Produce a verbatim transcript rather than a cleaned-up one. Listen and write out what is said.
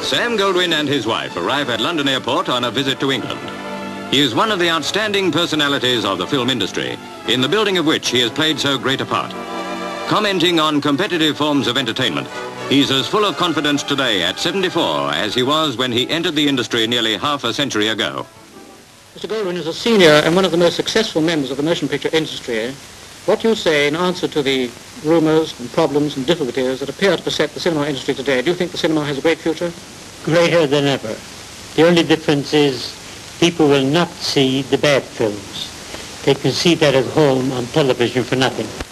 Sam Goldwyn and his wife arrive at London Airport on a visit to England. He is one of the outstanding personalities of the film industry, in the building of which he has played so great a part. Commenting on competitive forms of entertainment, he's as full of confidence today at seventy-four as he was when he entered the industry nearly half a century ago. Mister Goldwyn is a senior and one of the most successful members of the motion picture industry. What do you say in answer to the rumours and problems and difficulties that appear to beset the cinema industry today? Do you think the cinema has a great future? Greater than ever. The only difference is people will not see the bad films. They can see that at home on television for nothing.